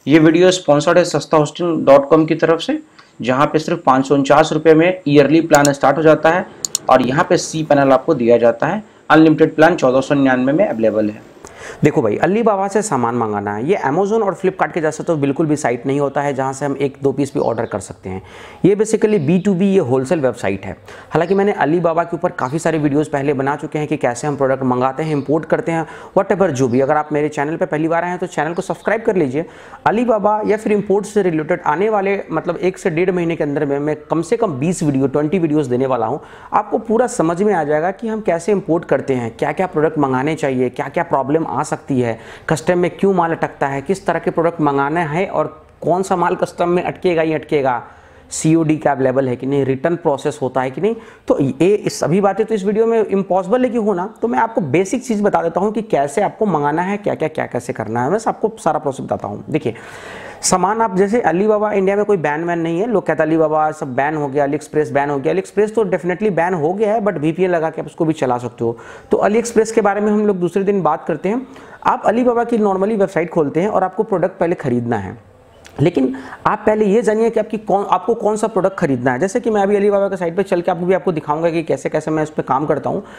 ये video sponsored है सस्ताहोस्टिंग.com की तरफ से, जहाँ पे सिर्फ 549 रुपये में ईयरली प्लान स्टार्ट हो जाता है और यहाँ पे सी पैनल आपको दिया जाता है। अनलिमिटेड प्लान 1499 में अवेलेबल है। देखो भाई, अलीबाबा से सामान मंगाना है, ये अमेजोन और फ्लिपकार्ट के जैसे तो बिल्कुल भी साइट नहीं होता है जहां से हम एक दो पीस भी ऑर्डर कर सकते हैं। ये बेसिकली B2B ये होलसेल वेबसाइट है। हालांकि मैंने अलीबाबा के ऊपर काफ़ी सारे वीडियोस पहले बना चुके हैं कि कैसे हम प्रोडक्ट मंगाते हैं, इंपोर्ट करते हैं, व्हाटएवर जो भी। अगर आप मेरे चैनल पर पहली बार आए हैं तो चैनल को सब्सक्राइब कर लीजिए। अलीबाबा या फिर इम्पोर्ट से रिलेटेड आने वाले मतलब 1 से 1.5 महीने के अंदर में मैं कम से कम 20 वीडियोस देने वाला हूँ। आपको पूरा समझ में आ जाएगा कि हम कैसे इंपोर्ट करते हैं, क्या क्या प्रोडक्ट मंगाने चाहिए, क्या क्या प्रॉब्लम आ सकती है, कस्टम में क्यों माल अटकता है, किस तरह के प्रोडक्ट मंगाना है और कौन सा माल कस्टम में अटकेगा ही अटकेगा, COD का अवेलेबल है कि नहीं, रिटर्न प्रोसेस होता है कि नहीं। तो ये सभी बातें तो इस वीडियो में इम्पॉसिबल है कि हो ना, तो मैं आपको बेसिक चीज़ बता देता हूँ कि कैसे आपको मंगाना है, क्या कैसे करना है। मैं आपको सारा प्रोसेस बताता हूँ। देखिए, सामान आप जैसे अलीबाबा, इंडिया में कोई बैन वैन नहीं है। लोग कहते हैं अलीबाबा सब बैन हो गया, अली एक्सप्रेस बैन हो गया। अली एक्सप्रेस तो डेफिनेटली बैन हो गया है, बट VPN लगा के आप उसको भी चला सकते हो। तो अली एक्सप्रेस के बारे में हम लोग दूसरे दिन बात करते हैं। आप अलीबाबा की नॉर्मली वेबसाइट खोलते हैं और आपको प्रोडक्ट पहले खरीदना है, लेकिन आप पहले ये जानिए कि आपको कौन सा प्रोडक्ट खरीदना है। जैसे कि मैं अभी अलीबाबा के साइट पे चल के आपको दिखाऊंगा कि कैसे कैसे मैं इस पर काम करता हूँ।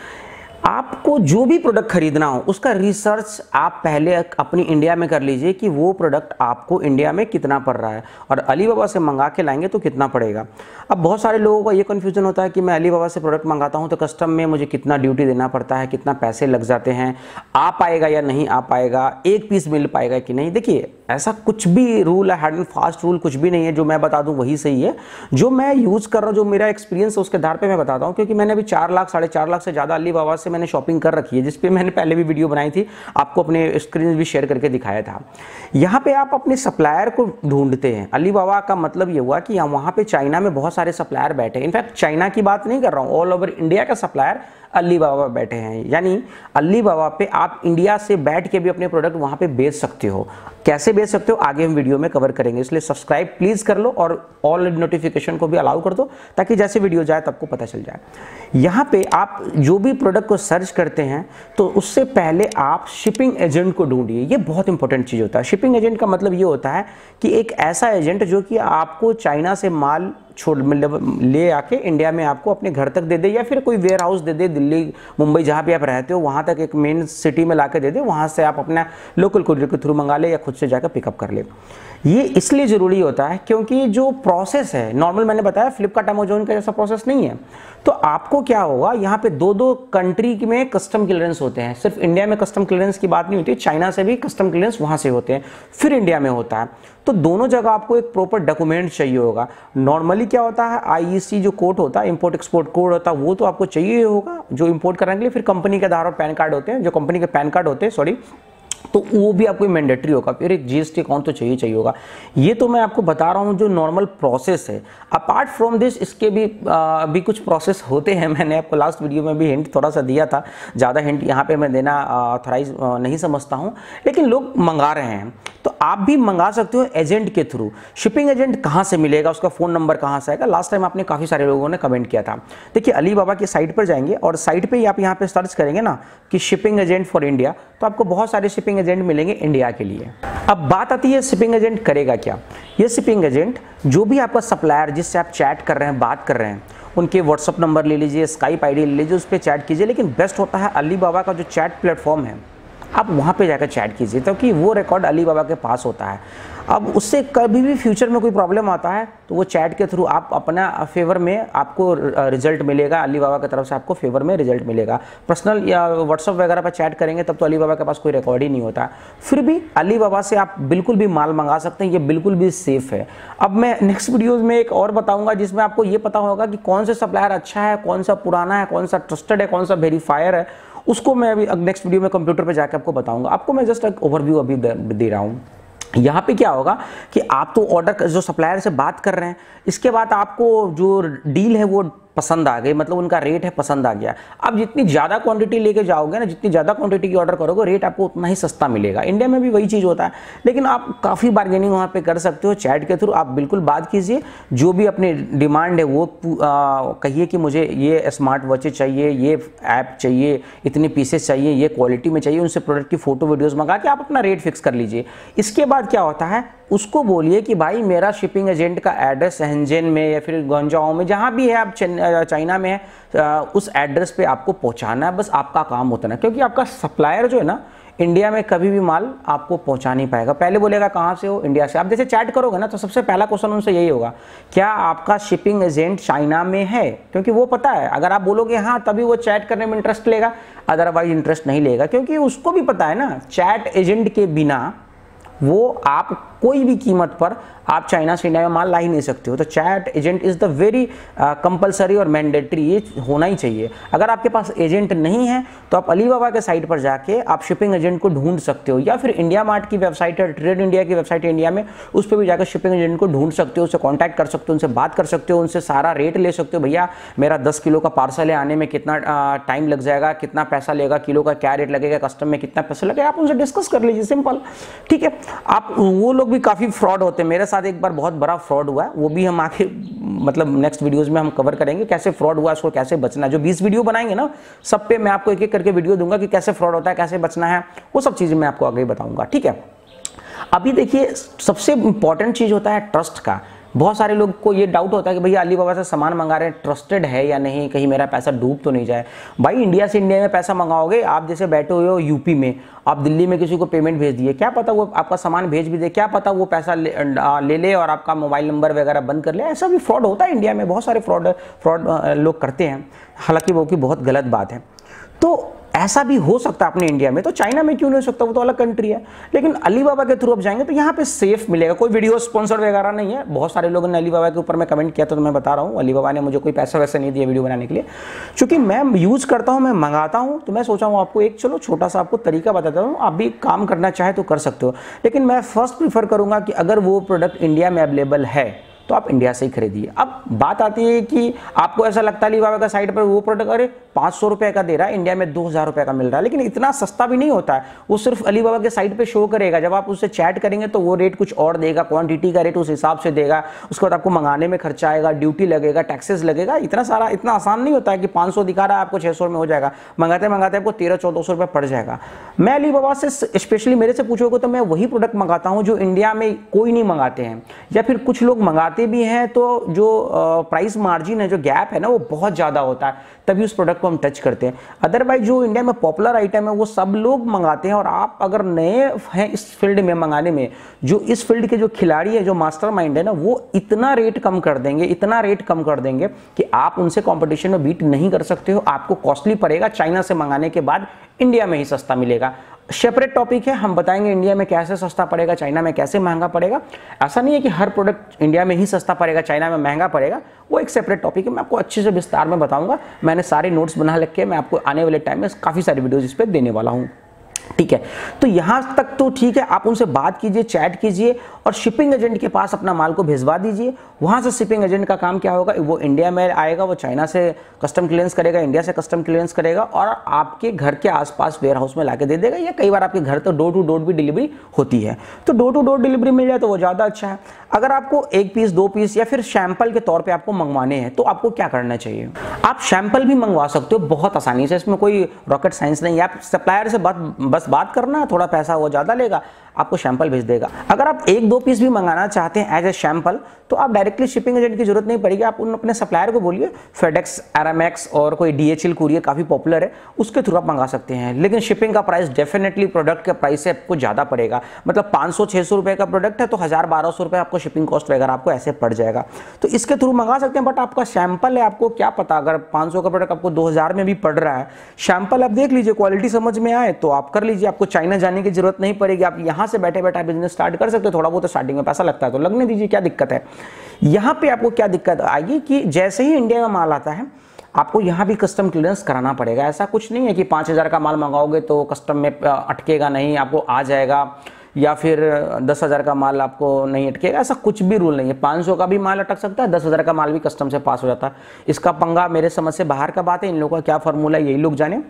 आपको जो भी प्रोडक्ट खरीदना हो उसका रिसर्च आप पहले अपनी इंडिया में कर लीजिए कि वो प्रोडक्ट आपको इंडिया में कितना पड़ रहा है और अलीबाबा से मंगा के लाएंगे तो कितना पड़ेगा। अब बहुत सारे लोगों का ये कन्फ्यूजन होता है कि मैं अलीबाबा से प्रोडक्ट मंगाता हूं तो कस्टम में मुझे कितना ड्यूटी देना पड़ता है, कितना पैसे लग जाते हैं, आ पाएगा या नहीं आ पाएगा, एक पीस मिल पाएगा कि नहीं। देखिए, ऐसा कुछ भी रूल है, हार्ड एंड फास्ट रूल कुछ भी नहीं है। जो मैं बता दूं वही सही है, जो मैं यूज़ कर रहा हूँ, जो मेरा एक्सपीरियंस है उसके आधार पे मैं बताता हूँ। क्योंकि मैंने अभी 4 लाख 4.5 लाख से ज़्यादा अलीबाबा से मैंने शॉपिंग कर रखी है, जिस पे मैंने पहले भी वीडियो बनाई थी, आपको अपने स्क्रीन भी शेयर करके दिखाया था। यहाँ पे आप अपने सप्लायर को ढूंढते हैं। अलीबाबा का मतलब ये हुआ कि वहाँ पे चाइना में बहुत सारे सप्लायर बैठे हैं। इनफैक्ट चाइना की बात नहीं कर रहा हूँ, ऑल ओवर इंडिया का सप्लायर अलीबाबा बैठे हैं। यानी अलीबाबा पे आप इंडिया से बैठ के भी अपने प्रोडक्ट वहाँ पे बेच सकते हो। कैसे बेच सकते हो आगे हम वीडियो में कवर करेंगे, इसलिए सब्सक्राइब प्लीज़ कर लो और ऑल नोटिफिकेशन को भी अलाउ कर दो ताकि जैसे वीडियो जाए तब को पता चल जाए। यहाँ पे आप जो भी प्रोडक्ट को सर्च करते हैं तो उससे पहले आप शिपिंग एजेंट को ढूंढिए। ये बहुत इंपॉर्टेंट चीज़ होता है। शिपिंग एजेंट का मतलब ये होता है कि एक ऐसा एजेंट जो कि आपको चाइना से माल मतलब ले आके इंडिया में आपको अपने घर तक दे दे, या फिर कोई वेयर हाउस दे दे, दिल्ली मुंबई जहाँ पे आप रहते हो वहाँ तक एक मेन सिटी में लाके दे दे, वहाँ से आप अपना लोकल कुरियर के थ्रू मंगा ले या खुद से जाकर पिकअप कर ले। ये इसलिए ज़रूरी होता है क्योंकि जो प्रोसेस है नॉर्मल, मैंने बताया फ्लिपकार्ट अमेजोन का जैसा प्रोसेस नहीं है। तो आपको क्या होगा, यहाँ पे 2 कंट्री में कस्टम क्लियरेंस होते हैं। सिर्फ इंडिया में कस्टम क्लियरेंस की बात नहीं होती, चाइना से भी कस्टम क्लियरेंस वहाँ से होते हैं, फिर इंडिया में होता है। तो दोनों जगह आपको एक प्रॉपर डॉक्यूमेंट चाहिए होगा। नॉर्मली क्या होता है, IEC जो कोड होता है, इंपोर्ट एक्सपोर्ट कोड होता है, वो तो आपको चाहिए होगा जो इंपोर्ट करने के लिए। फिर कंपनी के आधार और पैन कार्ड होते हैं, जो कंपनी के पैन कार्ड होते हैं सॉरी, तो वो भी आपको मैंडेटरी होगा। फिर एक GST अकाउंट तो चाहिए होगा। ये तो मैं आपको बता रहा हूँ जो नॉर्मल प्रोसेस है। अपार्ट फ्रॉम दिस इसके भी कुछ प्रोसेस होते हैं। मैंने आपको लास्ट वीडियो में भी हिंट थोड़ा सा दिया था, ज़्यादा हिंट यहाँ पे मैं देना ऑथराइज नहीं समझता हूँ, लेकिन लोग मंगा रहे हैं तो आप भी मंगा सकते हो एजेंट के थ्रू। शिपिंग एजेंट कहाँ से मिलेगा, उसका फ़ोन नंबर कहाँ से आएगा, लास्ट टाइम आपने काफ़ी सारे लोगों ने कमेंट किया था। देखिए, अलीबाबा की साइट पर जाएंगे और साइट पे ही आप यहाँ पे सर्च करेंगे ना कि शिपिंग एजेंट फॉर इंडिया, तो आपको बहुत सारे शिपिंग एजेंट मिलेंगे इंडिया के लिए। अब बात आती है शिपिंग एजेंट करेगा क्या। ये शिपिंग एजेंट जो भी आपका सप्लायर जिससे आप चैट कर रहे हैं, बात कर रहे हैं, उनके व्हाट्सअप नंबर ले लीजिए, स्काइप ID ले लीजिए, उस पर चैट कीजिए। लेकिन बेस्ट होता है अलीबाबा का जो चैट प्लेटफॉर्म है, आप वहाँ पे जाकर चैट कीजिए क्योंकि वो रिकॉर्ड अलीबाबा के पास होता है। अब उससे कभी भी फ्यूचर में कोई प्रॉब्लम आता है तो वो चैट के थ्रू आप अपना फेवर में आपको रिजल्ट मिलेगा, अलीबाबा की तरफ से आपको फेवर में रिजल्ट मिलेगा। पर्सनल या व्हाट्सअप वगैरह पर चैट करेंगे तब तो अलीबाबा के पास कोई रिकॉर्ड ही नहीं होता। फिर भी अलीबाबा से आप बिल्कुल भी माल मंगा सकते हैं, ये बिल्कुल भी सेफ है। अब मैं नेक्स्ट वीडियोज़ में एक और बताऊँगा जिसमें आपको ये पता होगा कि कौन से सप्लायर अच्छा है, कौन सा पुराना है, कौन सा ट्रस्टेड है, कौन सा वेरीफायर है। उसको मैं अभी नेक्स्ट वीडियो में कंप्यूटर पे जाकर आपको बताऊंगा। आपको मैं जस्ट एक ओवरव्यू अभी दे रहा हूँ। यहाँ पे क्या होगा कि आप तो ऑर्डर जो सप्लायर से बात कर रहे हैं, इसके बाद आपको जो डील है वो पसंद आ गई, मतलब उनका रेट है पसंद आ गया। अब जितनी ज़्यादा क्वांटिटी लेके जाओगे ना, जितनी ज़्यादा क्वांटिटी की ऑर्डर करोगे, रेट आपको उतना ही सस्ता मिलेगा। इंडिया में भी वही चीज़ होता है, लेकिन आप काफ़ी बार्गेनिंग वहाँ पे कर सकते हो चैट के थ्रू। आप बिल्कुल बात कीजिए, जो भी अपनी डिमांड है वो कहिए कि मुझे ये स्मार्ट वॉचेज चाहिए, ये ऐप चाहिए, इतने पीसेस चाहिए, ये क्वालिटी में चाहिए। उनसे प्रोडक्ट की फ़ोटो वीडियोज़ मंगा के आप अपना रेट फिक्स कर लीजिए। इसके बाद क्या होता है, उसको बोलिए कि भाई मेरा शिपिंग एजेंट का एड्रेस शहंजन में या फिर गुआंगझो में जहाँ भी है, आप चाइना में है, उस एड्रेस पे आपको पहुँचाना है, बस आपका काम होता है ना। क्योंकि आपका सप्लायर जो है ना, इंडिया में कभी भी माल आपको पहुंचा नहीं पाएगा। पहले बोलेगा कहाँ से हो, इंडिया से। आप जैसे चैट करोगे ना तो सबसे पहला क्वेश्चन उनसे यही होगा, क्या आपका शिपिंग एजेंट चाइना में है? क्योंकि वो पता है, अगर आप बोलोगे हाँ तभी वो चैट करने में इंटरेस्ट लेगा, अदरवाइज इंटरेस्ट नहीं लेगा। क्योंकि उसको भी पता है ना, चैट एजेंट के बिना वो आप कोई भी कीमत पर आप चाइना से इंडिया में माल ला ही नहीं सकते हो। तो chat agent is the very compulsory और मैंडेटरी, ये होना ही चाहिए। अगर आपके पास एजेंट नहीं है तो आप अलीबाबा के साइट पर जाके आप शिपिंग एजेंट को ढूंढ सकते हो, या फिर इंडिया मार्ट की वेबसाइट है, ट्रेड इंडिया की वेबसाइट है इंडिया में, उस पर भी जाकर शिपिंग एजेंट को ढूंढ सकते हो, उससे कॉन्टैक्ट कर सकते हो, उनसे बात कर सकते हो, उनसे सारा रेट ले सकते हो। भैया मेरा 10 किलो का पार्सल है, आने में कितना टाइम लग जाएगा, कितना पैसा लेगा, किलो का क्या रेट लगेगा, कस्टम में कितना पैसा लगेगा, आप उनसे डिस्कस कर लीजिए, सिंपल। ठीक है। आप वो लोग भी काफ़ी फ्रॉड होते हैं। मेरे साथ एक बार बहुत बड़ा फ्रॉड हुआ है, वो भी हम आगे मतलब नेक्स्ट वीडियोस में हम कवर करेंगे, कैसे फ्रॉड हुआ, उसको कैसे बचना है। जो 20 वीडियो बनाएंगे ना, सब पे मैं आपको एक एक करके वीडियो दूंगा कि कैसे फ्रॉड होता है, कैसे बचना है, वो सब चीज़ें मैं आपको आगे बताऊंगा। ठीक है। अभी देखिए, सबसे इंपॉर्टेंट चीज़ होता है ट्रस्ट का। बहुत सारे लोग को ये डाउट होता है कि भैया अलीबाबा से सामान मंगा रहे हैं, ट्रस्टेड है या नहीं, कहीं मेरा पैसा डूब तो नहीं जाए। भाई इंडिया से इंडिया में पैसा मंगाओगे, आप जैसे बैठे हुए हो यूपी में, आप दिल्ली में किसी को पेमेंट भेज दिए, क्या पता वो आपका सामान भेज भी दे, क्या पता वो पैसा ले ले और आपका मोबाइल नंबर वगैरह बंद कर ले। ऐसा भी फ्रॉड होता है इंडिया में, बहुत सारे फ्रॉड लोग करते हैं, हालांकि वो की बहुत गलत बात है। तो ऐसा भी हो सकता है अपने इंडिया में, तो चाइना में क्यों नहीं हो सकता, वो तो अलग कंट्री है। लेकिन अलीबाबा के थ्रू आप जाएंगे तो यहाँ पे सेफ मिलेगा, कोई वीडियो स्पॉन्सर वगैरह नहीं है। बहुत सारे लोगों ने अलीबाबा के ऊपर मैं कमेंट किया, तो मैं बता रहा हूँ, अलीबाबा ने मुझे कोई पैसा वैसे नहीं दिया वीडियो बनाने के लिए। चूंकि मैं यूज़ करता हूँ, मैं मंगाता हूँ, तो मैं सोचा हूँ आपको एक चलो छोटा सा आपको तरीका बताता हूँ, आप भी काम करना चाहे तो कर सकते हो। लेकिन मैं फर्स्ट प्रीफर करूँगा कि अगर वो प्रोडक्ट इंडिया में अवेलेबल है तो आप इंडिया से ही खरीदिए। अब बात आती है कि आपको ऐसा लगता है अलीबाबा का साइट पर वो प्रोडक्ट अरे 500 रुपये का दे रहा है, इंडिया में 2000 रुपये का मिल रहा है, लेकिन इतना सस्ता भी नहीं होता है। वो सिर्फ अलीबाबा के साइट पे शो करेगा, जब आप उससे चैट करेंगे तो वो रेट कुछ और देगा, क्वांटिटी का रेट उस हिसाब से देगा, उसके बाद आपको मंगाने में खर्चा आएगा, ड्यूटी लगेगा, टैक्सेस लगेगा, इतना सारा, इतना आसान नहीं होता है कि 500 दिखा रहा है आपको 600 में हो जाएगा। मंगाते मंगाते आपको 1300-1400 रुपये पड़ जाएगा। मैं अलीबाबा से स्पेशली मेरे से पूछोगे तो मैं वही प्रोडक्ट मंगाता हूँ जो इंडिया में कोई नहीं मंगाते हैं, या फिर कुछ लोग मंगाते भी हैं तो जो प्राइस मार्जिन है, जो गैप है ना, वो बहुत ज़्यादा होता है, तभी उस प्रोडक्ट को हम टच करते हैं। अदरवाइज जो इंडिया में पॉपुलर आइटम है वो सब लोग मंगाते हैं, और आप अगर नए हैं इस फील्ड में मंगाने में, जो इस फील्ड के जो खिलाड़ी है, जो मास्टरमाइंड है ना, वो इतना रेट कम कर देंगे, इतना रेट कम कर देंगे कि आप उनसे कंपटीशन में बीट नहीं कर सकते हो। आपको कॉस्टली पड़ेगा, चाइना से मंगाने के बाद इंडिया में ही सस्ता मिलेगा। सेपरेट टॉपिक है, हम बताएंगे इंडिया में कैसे सस्ता पड़ेगा, चाइना में कैसे महंगा पड़ेगा। ऐसा नहीं है कि हर प्रोडक्ट इंडिया में ही सस्ता पड़ेगा, चाइना में महंगा पड़ेगा, वो एक सेपरेट टॉपिक है, मैं आपको अच्छे से विस्तार में बताऊंगा। मैंने सारे नोट्स बना रखे, मैं आपको आने वाले टाइम में काफ़ी सारी वीडियोज इस पर देने वाला हूँ। ठीक है, तो यहाँ तक तो ठीक है, आप उनसे बात कीजिए, चैट कीजिए और शिपिंग एजेंट के पास अपना माल को भिजवा दीजिए। वहाँ से शिपिंग एजेंट का काम क्या होगा, वो इंडिया में आएगा, वो चाइना से कस्टम क्लियरेंस करेगा, इंडिया से कस्टम क्लियरेंस करेगा और आपके घर के आसपास वेयर हाउस में लाके दे देगा, या कई बार आपके घर तो डोर टू डोर भी डिलीवरी होती है। तो डोर टू डोर डिलीवरी मिल जाए तो वो ज़्यादा अच्छा है। अगर आपको 1 पीस 2 पीस या फिर सैंपल के तौर पर आपको मंगवाने हैं तो आपको क्या करना चाहिए, आप सैंपल भी मंगवा सकते हो बहुत आसानी से, इसमें कोई रॉकेट साइंस नहीं है। आप सप्लायर से बस बात करना, थोड़ा पैसा वो ज़्यादा लेगा, आपको सैंपल भेज देगा। अगर आप 1-2 पीस भी मंगाना चाहते हैं एज ए सैंपल, तो आप डायरेक्टली शिपिंग एजेंट की जरूरत नहीं पड़ेगी। आप उन अपने सप्लायर को बोलिए, फेडेक्स, एरएमएक्स और कोई DHL कुरियर काफ़ी पॉपुलर है, उसके थ्रू आप मंगा सकते हैं। लेकिन शिपिंग का प्राइस डेफिनेटली प्रोडक्ट के प्राइस से आपको ज़्यादा पड़ेगा। मतलब 500-600 रुपये का प्रोडक्ट है तो 1000-1200 रुपये आपको शिपिंग कॉस्ट वगैरह आपको ऐसे पड़ जाएगा। तो इसके थ्रू मंगा सकते हैं। बट आपका सैंपल है, आपको क्या पता, अगर 500 का प्रोडक्ट आपको 2000 में भी पड़ रहा है, सैंपल आप देख लीजिए, क्वालिटी समझ में आए तो आप कर लीजिए। आपको चाइना जाने की जरूरत नहीं पड़ेगी, आप यहाँ से बैठे बैठे बिजनेस स्टार्ट कर सकते हो। थोड़ा बहुत स्टार्टिंग में पैसा लगता है तो लगने दीजिए, क्या दिक्कत है। यहाँ पे आपको क्या दिक्कत आएगी कि जैसे ही इंडिया में माल आता है आपको यहाँ भी कस्टम क्लियरेंस कराना पड़ेगा। ऐसा कुछ नहीं है कि 5000 का माल मंगाओगे तो कस्टम में अटकेगा नहीं, आपको आ जाएगा, या फिर 10,000 का माल आपको नहीं अटकेगा, ऐसा कुछ भी रूल नहीं है। 500 का भी माल अटक सकता है, 10,000 का माल भी कस्टम से पास हो जाता है। इसका पंगा मेरे समझ से बाहर का बात है, इन लोगों का क्या फॉर्मूला है यही लोग जाने।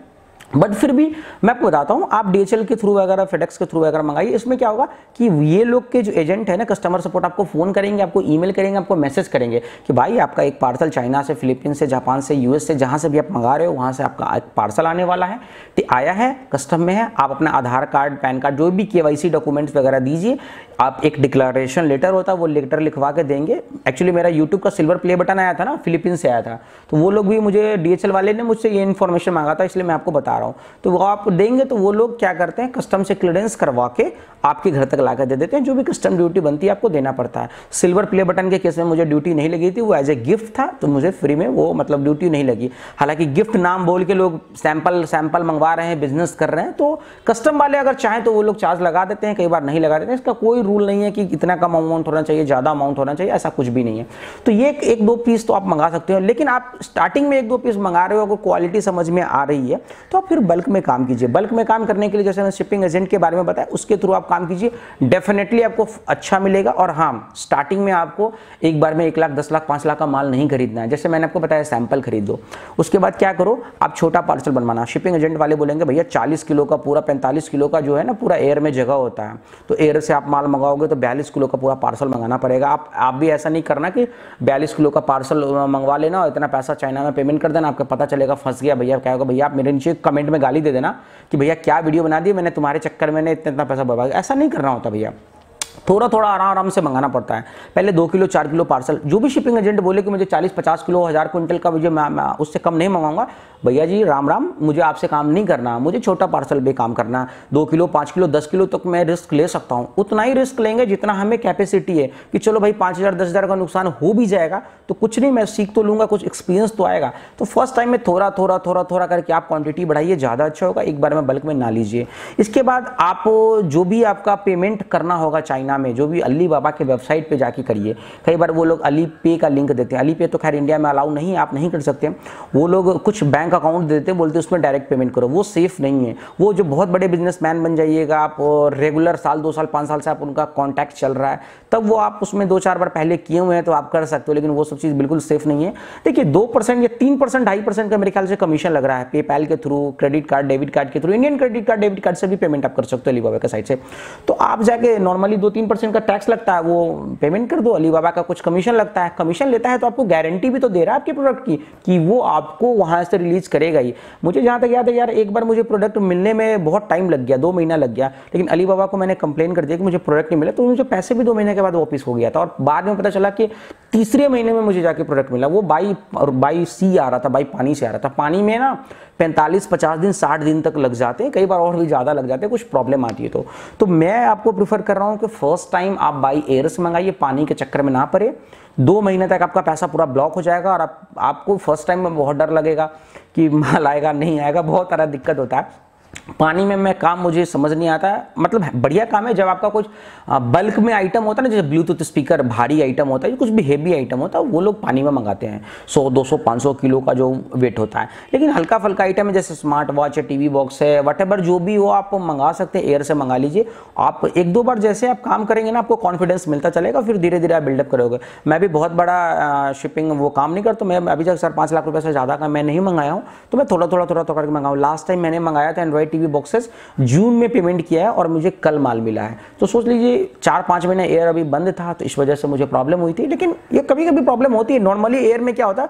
बट फिर भी मैं आपको बताता हूँ, आप DHL के थ्रू वगैरह, फेडेक्स के थ्रू वगैरह मंगाइए। इसमें क्या होगा कि ये लोग के जो एजेंट है ना, कस्टमर सपोर्ट, आपको फ़ोन करेंगे, आपको ईमेल करेंगे, आपको मैसेज करेंगे कि भाई आपका एक पार्सल चाइना से, फिलीपींस से, जापान से, US से, जहाँ से भी आप मंगा रहे हो वहाँ से आपका एक पार्सल आने वाला है, आया है, कस्टम में है। आप अपना आधार कार्ड, पैन कार्ड, जो भी KYC डॉक्यूमेंट्स वगैरह दीजिए। आप एक डिक्लेरेशन लेटर होता है, वो लेटर लिखवा के देंगे। एक्चुअली मेरा यूट्यूब का सिल्वर प्ले बटन आया था ना, फिलीपींस से आया था, तो वो लोग भी मुझे, DHL वाले ने मुझसे ये इन्फॉर्मेशन मांगा था, इसलिए मैं आपको बता रहा हूँ। तो वो आप देंगे तो वो लोग क्या करते हैं, कस्टम से क्लियरेंस करवा के आपके घर तक ला कर दे देते हैं। जो भी कस्टम ड्यूटी बनती है आपको देना पड़ता है। सिल्वर प्ले बटन के केस में मुझे ड्यूटी नहीं लगी थी, वो एज ए गिफ्ट था, तो मुझे फ्री में वो मतलब ड्यूटी नहीं लगी। हालांकि गिफ्ट नाम बोल के लोग सैंपल मंगवा रहे हैं, बिजनेस कर रहे हैं, तो कस्टम वाले अगर चाहें तो वो लोग चार्ज लगा देते हैं, कई बार नहीं लगा देते हैं। इसका कोई रूल नहीं है कि इतना कम अमाउंट होना चाहिए, ज़्यादा अमाउंट होना चाहिए, ऐसा कुछ भी नहीं है। तो ये एक दो पीस तो आप मंगा सकते हो, लेकिन आप स्टार्टिंग में एक दो पीस मंगा रहे हो, अगर क्वालिटी समझ में आ रही है तो आप फिर बल्क में काम कीजिए। बल्क में काम करने के लिए जैसे मैं शिपिंग एजेंट के बारे में बताया, उसके थ्रू आप काम कीजिए, डेफिनेटली आपको अच्छा मिलेगा। और हाँ, स्टार्टिंग में आपको एक बार में 1 लाख, 10 लाख, 5 लाख का माल नहीं खरीदना है। जैसे मैंने आपको बताया, सैंपल खरीद दो, उसके बाद क्या करो, आप छोटा पार्सल बनवाना। शिपिंग एजेंट वाले बोलेंगे भैया 40 किलो का पूरा, 45 किलो का जो है ना पूरा एयर में जगह होता है, तो एयर से आप माल मंगाओगे तो 42 किलो का पूरा पार्सल मंगाना पड़ेगा। आप भी ऐसा नहीं करना कि 42 किलो का पार्सल मंगवा लेना और इतना पैसा चाइना में पेमेंट कर देना, आपको पता चलेगा फंस गया। भैया क्या होगा, भैया आप मेरे नीचे कमेंट में गाली दे देना कि भैया क्या वीडियो बना दी मैंने, तुम्हारे चक्कर में इतना पैसा बर्बाद। ऐसा नहीं करना होता भैया, थोड़ा थोड़ा आराम से मंगाना पड़ता है। पहले 2 किलो 4 किलो पार्सल, जो भी शिपिंग एजेंट बोले कि मुझे 40-50 किलो 1000 क्विंटल का मुझे, मैं उससे कम नहीं मंगाऊंगा, भैया जी राम राम, मुझे आपसे काम नहीं करना, मुझे छोटा पार्सल भी काम करना। 2 किलो 5 किलो 10 किलो तक मैं रिस्क ले सकता हूँ, उतना ही रिस्क लेंगे जितना हमें कैपेसिटी है। कि चलो भाई 5000 10,000 का नुकसान हो भी जाएगा तो कुछ नहीं, मैं सीख तो लूंगा, कुछ एक्सपीरियंस तो आएगा। तो फर्स्ट टाइम में थोड़ा थोड़ा करके आप क्वांटिटी बढ़ाइए, ज़्यादा अच्छा होगा। एक बार में बल्क में ना लीजिए। इसके बाद आप जो भी आपका पेमेंट करना होगा चाइना में, जो भी अलीबाबा के वेबसाइट पे जाके करिए। कई बार वो लोग अली पे का लिंक देते हैं, अली पे तो खैर इंडिया में अलाउ नहीं है, आप नहीं कर सकते। वो लोग कुछ बैंक अकाउंट देते हैं, बोलते हैं उसमें डायरेक्ट पेमेंट करो, वो सेफ नहीं है। वो जो बहुत बड़े बिजनेसमैन बन जाइएगा आप, रेगुलर साल 2 साल 5 साल से आप उनका कॉन्टैक्ट चल रहा है, तब वो आप उसमें 2-4 बार पहले किए हुए हैं तो आप कर सकते हो, लेकिन वो सब चीज़ बिल्कुल सेफ नहीं है। देखिए 2% या 3%, 2.5% का मेरे ख्याल से कमीशन लग रहा है पेपैल के through, credit card debit card के through. Indian credit card debit card से भी पेमेंट आप कर सकते हो अलीबाबा के साइड से। तो आप जाके नॉर्मली 2-3% का टैक्स लगता है, वो पेमेंट कर दो। अलीबाबा का कुछ कमीशन लगता है, कमीशन लेता है तो आपको गारंटी भी तो दे रहा है आपके प्रोडक्ट की कि वो आपको वहां से रिलीज करेगा ही। मुझे जहां तक याद है यार, एक बार मुझे प्रोडक्ट मिलने में बहुत टाइम लग गया, 2 महीना लग गया, लेकिन अलीबाबा को मैंने कंप्लेन कर दिया कि मुझे प्रोडक्ट नहीं मिला, तो मुझे पैसे भी 2 महीने के बाद वापस हो गया था। और बाद में पता चला कि तीसरे महीने में मुझे जाके प्रोडक्ट मिला। वो बाई सी आ रहा था, बाई पानी से आ रहा था। पानी में ना 45-50 दिन 60 दिन तक लग जाते हैं, कई बार और भी ज़्यादा लग जाते हैं, कुछ प्रॉब्लम आती है। तो मैं आपको प्रीफर कर रहा हूँ कि फर्स्ट टाइम आप बाई एयर से मंगाइए, पानी के चक्कर में ना पड़े। 2 महीने तक आपका पैसा पूरा ब्लॉक हो जाएगा और आपको फर्स्ट टाइम में बहुत डर लगेगा कि माल आएगा नहीं आएगा, बहुत सारा दिक्कत होता है। पानी में मैं काम मुझे समझ नहीं आता है। मतलब बढ़िया काम है जब आपका कुछ बल्क में आइटम होता है ना, जैसे ब्लूटूथ स्पीकर, भारी आइटम होता है, कुछ भी हेवी आइटम होता है, वो लोग पानी में मंगाते हैं 100, 200, 500 किलो का जो वेट होता है। लेकिन हल्का फल्का आइटम है जैसे स्मार्ट वॉच है, टीवी बॉक्स है, वटेवर जो भी हो आप मंगा सकते हैं, एयर से मंगा लीजिए। आप 1-2 बार जैसे आप काम करेंगे ना, आपको कॉन्फिडेंस मिलता चलेगा, फिर धीरे धीरे आप बिल्डअप करोगे। मैं भी बहुत बड़ा शिपिंग वो काम नहीं करता, मैं अभी तक 4-5 लाख रुपये से ज़्यादा का मैं नहीं मंगाया हूँ, तो मैं थोड़ा करके मंगाऊँ। लास्ट टाइम मैंने मंगाया था एंड्रॉइड टीवी बॉक्सेस, जून में पेमेंट किया है और मुझे कल माल मिला है। तो सोच लीजिए 4-5 महीने एयर अभी बंद था, तो इस वजह से मुझे प्रॉब्लम हुई थी। लेकिन ये कभी कभी प्रॉब्लम होती है। नॉर्मली एयर में क्या होता है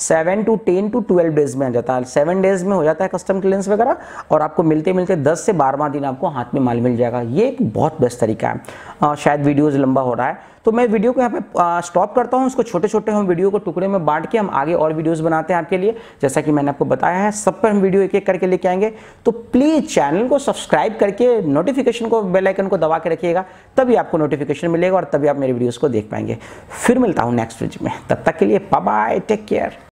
7 to 10 to 12 डेज में आ जाता है, 7 डेज में हो जाता है कस्टम क्लियरेंस वगैरह, और आपको मिलते मिलते 10 से 12वां दिन आपको हाथ में माल मिल जाएगा। ये एक बहुत बेस्ट तरीका है। शायद वीडियोज़ लंबा हो रहा है, तो मैं वीडियो को यहाँ पे स्टॉप करता हूँ। इसको छोटे हम वीडियो को टुकड़े में बांट के हम आगे और वीडियोस बनाते हैं आपके लिए। जैसा कि मैंने आपको बताया है, सब पर हम वीडियो एक एक करके लेके आएंगे। तो प्लीज़ चैनल को सब्सक्राइब करके नोटिफिकेशन को, बेल आइकन को दबा के रखिएगा, तभी आपको नोटिफिकेशन मिलेगा और तभी आप मेरे वीडियोज़ को देख पाएंगे। फिर मिलता हूँ नेक्स्ट वीडियो में, तब तक के लिए बाय बाय, टेक केयर।